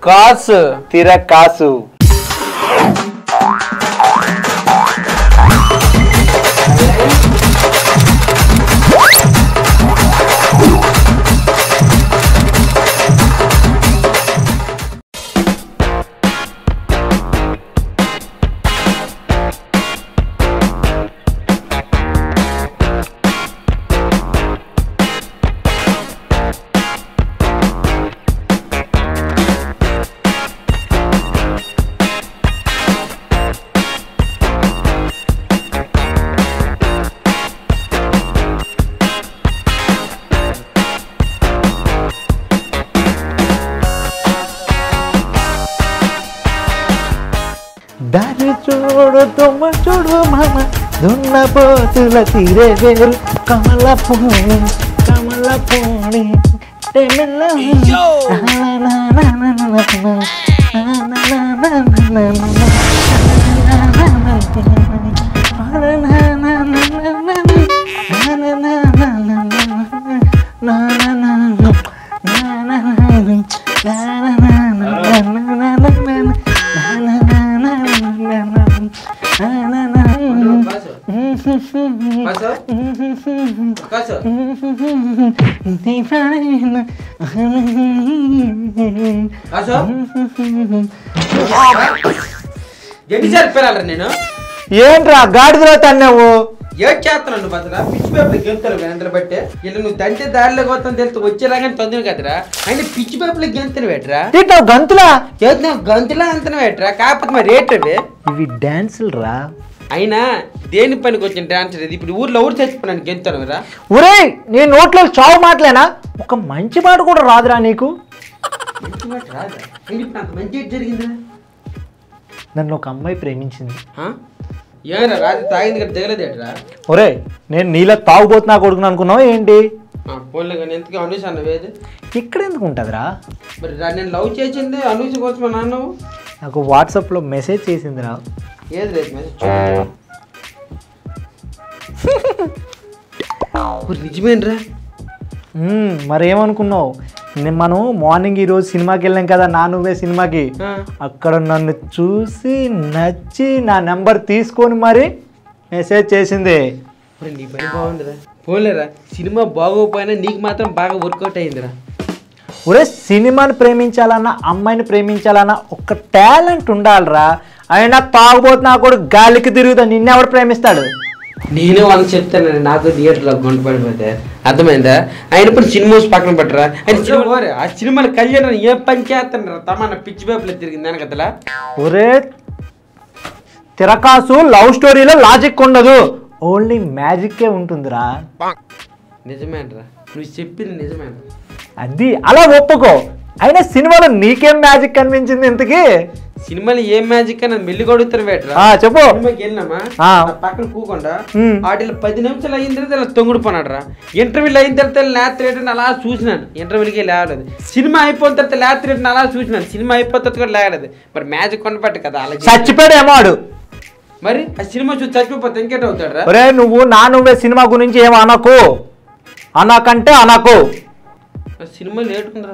కాసు తిరకాసు దారి చూడు తుమ్మ చూడు మామ దున్నపోతుల తీరే వేరు కమల పూణి నేను ఏంట్రా గాడిదలో తన్నావు ఏడ్ చేస్తున్నాను బతరా పిచ్చి పేపర్ గెంతులు వెంటనే బట్టే ఇలా నువ్వు తంటే దారిలో పోతాను తెలుసు వచ్చేలాగానే తొందర కదరా అయినా పిచ్చి పేపర్లు గెంతులు పెట్టరా గంతులా గంతులా అంతనే పెట్టరా కాకపోతే మరి రేట్ అవి ఇవి డాన్సులు రా అయినా దేని పనికి వచ్చిన డాన్స్ ఇది ఇప్పుడు ఊర్లో ఊరు చచ్చిపోయాను గెంతాను కదా ఒరే నీ నోట్లో చావు మాటలేనా ఒక మంచి మాట కూడా రాదురా నీకు మంచి మాట రాదా నాకు మంచి జరిగిందా నన్ను ఒక అమ్మాయి ప్రేమించింది ఏరా రాత్రి తాగింది కదా దిగలేదేట్రా ఒరే నేను నీళ్ళ తాగుపోతున్నా కొడుకుని అనుకున్నావు ఏంటి ఫోన్లో కానీ ఎంతకీ అనూష అన్నవేది ఇక్కడ ఎందుకు ఉంటుందిరా మరి నేను లవ్ చేసింది అనూష కోసం నాన్న నాకు వాట్సాప్లో మెసేజ్ చేసిందిరా ఏది లేదు మెసేజ్ నిజమేనరా మరేమనుకున్నావు మనం మార్నింగ్ ఈరోజు సినిమాకి వెళ్ళాం కదా నా నువ్వే సినిమాకి అక్కడ నన్ను చూసి నచ్చి నా నెంబర్ తీసుకొని మరి మెసేజ్ చేసింది నీ పని బాగుందిరా పోలేరా సినిమా బాగోపోయినా నీకు మాత్రం బాగా వర్కౌట్ అయిందిరా ఒరే సినిమాని ప్రేమించాలన్నా అమ్మాయిని ప్రేమించాలన్నా ఒక టాలెంట్ ఉండాలిరా అయినా తాగుబోతున్నా కూడా గాలికి తిరుగుతా నిన్నెవడు ప్రేమిస్తాడు నేనే వాళ్ళకి చెప్తాను నాకు థియేటర్లో గుంట పడిపోతే అర్థమైందా అయినప్పుడు సినిమా పక్కన పెట్టరా ఆయన సినిమా ఆ సినిమాలు కళ్యాణం ఏ పని చేస్తాను తమన్నా పిచ్చి పేపర్లో తిరిగింది దాని కదలా ఒరే తిరకాసు లవ్ స్టోరీలో లాజిక్ ఉండదు ఓన్లీ మ్యాజిక్కే ఉంటుందిరా నిజమేనరా నువ్వు చెప్పింది నిజమేనా అది అలా ఒప్పుకో అయినా సినిమాలో నీకేం మ్యాజిక్ కనిపించింది ఇంతకీ సినిమాలో ఏం మ్యాజిక్ అని మెల్లి కొడుతారు వేటరా చెప్పు సినిమాకి వెళ్ళినామా పక్కన కూకుండా వాటిలో 10 నిమిషాలు అయిన తర్వాత ఇలా తొంగుడిపోనాడు రా ఇంటర్వ్యూలు అయిన తర్వాత లేత్రేటని అలా చూసినాను ఇంటర్వ్యూలకి లేవలేదు సినిమా అయిపోయిన తర్వాత లేత్రేటని అలా చూసినాను సినిమా అయిపోయిన తర్వాత కూడా లేవలేదు మరి మ్యాజిక్ కొనపట్టు కదా అలా చచ్చిపోయాడేమో వాడు మరి ఆ సినిమా చూసి చచ్చిపోతే ఇంకేట అవుతాడు రా ఒరే నువ్వు నా నువ్వే సినిమా గురించి ఏమో అనకు అనకంటే అనకు సినిమా లేటుకుందిరా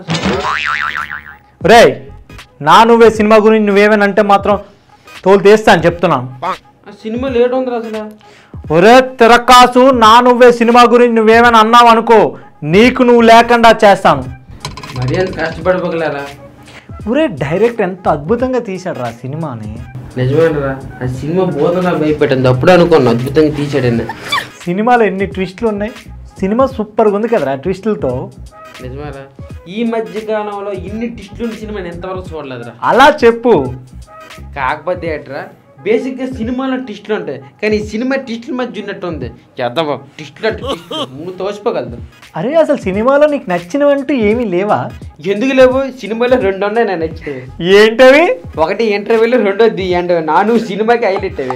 రే నా నువ్వే సినిమా గురించి నువ్వేమనంటే మాత్రం తోలు తీస్తాను చెప్తున్నాను సినిమా లేట్ ఉందిరా అసలు ఒరే తిరకాసు నా నువ్వే సినిమా గురించి నువ్వేమైనా అన్నావు అనుకో నీకు నువ్వు లేకుండా చేస్తాను మరి అంత కష్టపడిపోగలరా ఒరే డైరెక్ట్ ఎంత అద్భుతంగా తీశాడు రా సినిమాని నిజమేనరా ఆ సినిమా బోధన భయపెట్టింది అప్పుడు అనుకోను అద్భుతంగా తీసాడని సినిమాలో ఎన్ని ట్విస్టులు ఉన్నాయి సినిమా సూపర్గా ఉంది కదరా ట్విస్టులతో నిజమేరా ఈ మధ్య కాలంలో ఇన్ని ట్విస్టులు సినిమాని ఎంతవరకు చూడలేదురా అలా చెప్పు కాకపోతే ఏట్రా బేసిక్గా సినిమాలో ట్విస్టులు ఉంటాయి కానీ ఈ సినిమా ట్విస్టుల మధ్య ఉన్నట్టు ఉంది చేద్దాం ట్విస్టులు అంటే నువ్వు తోసిపోగలదు అరే అసలు సినిమాలో నీకు నచ్చినవంటూ ఏమీ లేవా ఎందుకు లేవు సినిమాలో 2 ఉన్నాయి నాకు నచ్చినవి ఏంటవి ఒకటి ఇంటర్వ్యూలో రెండోది అండ్ నాను సినిమాకి హైలైట్ అవి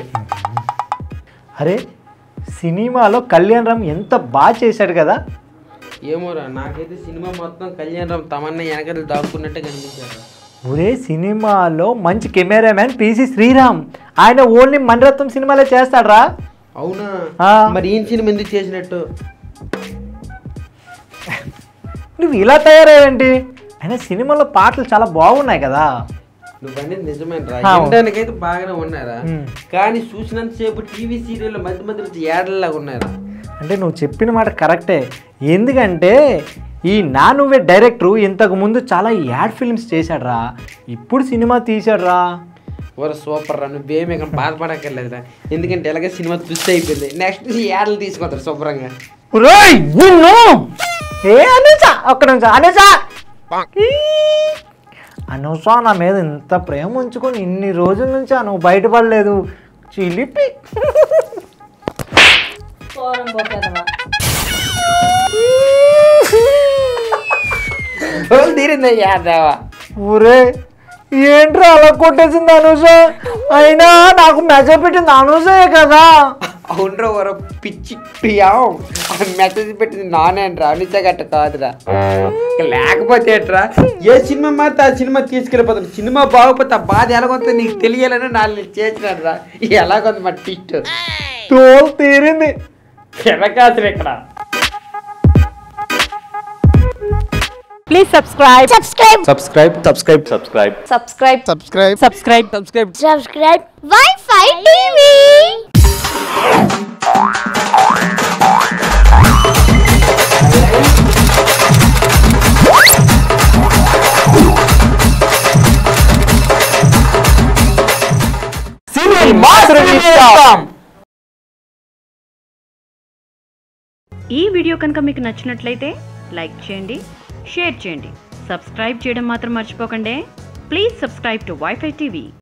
అరే సినిమాలో కళ్యాణ్ రామ్ ఎంత బాగా చేశాడు కదా ఏమోరా నాకైతే సినిమా మొత్తం కళ్యాణ్ రామ్ తమన్నా వెనకలు దాక్కున్నట్టే కనిపించారు ఒరే సినిమాలో మంచి కెమెరామ్యాన్ పిసి శ్రీరామ్ ఆయన ఓన్లీ మణిరత్నం సినిమాలే చేస్తాడ్రా అవునా మరి ఏం సినిమా ఎందుకు చేసినట్టు నువ్వు ఇలా తయారయ్యేంటి అయినా సినిమాలో పాటలు చాలా బాగున్నాయి కదా. నువ్వనేది నిజమేనరా, వినడానికైతే బాగానే ఉన్నారా, కానీ చూసినంతసేపు టీవీ సీరియల్లో మధ్య మధ్యలో ఏడలాగా ఉన్నారా. అంటే నువ్వు చెప్పిన మాట కరెక్టే. ఎందుకంటే ఈ నా నువ్వే డైరెక్టరు ఇంతకుముందు చాలా యాడ్ ఫిల్మ్స్ చేశాడ్రా, ఇప్పుడు సినిమా తీశాడ్రా. ఓర సూపర్ రా, నువ్వేమి ఇక్కడ బాధపడక్కర్లేదురా, ఎందుకంటే ఎలాగే సినిమా ట్విస్ట్ అయిపోయింది, నెక్స్ట్ యాడ్లు తీసుకుంటారు శుభ్రంగా. ఒక్క నిమిషం అనూష నా మీద ఇంత ప్రేమ ఉంచుకొని ఇన్ని రోజుల నుంచి నువ్వు బయటపడలేదు. చిలిపి ఊరే ఏంట్రా అలా కొట్టేసింది అనూష? అయినా నాకు మెసేజ్ పెట్టింది అనూషే కదా. అవునరా ఓర పిచ్చి ప్రియా, మెసేజ్ పెట్టింది నానేంట్రా, అనుష గట్ట కాదురా. లేకపోతే ఎట్రా, ఏ సినిమా మాత్రం ఆ సినిమా తీసుకెళ్ళిపోతాడు. సినిమా బాగోపోతే ఆ బాధ ఎలాగొస్తే నీకు తెలియాలని నాలుగు చేసినాడు రా. ఎలాగొంది మా టిస్ట్ తోలు తీరింది. ఎనకాసరి ఇక్కడ. Please subscribe. Subscribe. Subscribe. Subscribe. Subscribe. Subscribe. Subscribe. Subscribe. Subscribe. Subscribe. Wi-Fi TV. ఈ వీడియో కనుక మీకు నచ్చినట్లయితే లైక్ చేయండి, షేర్ చేయండి, సబ్స్క్రైబ్ చేయడం మాత్రం మర్చిపోకండి. Please subscribe to WiFi TV.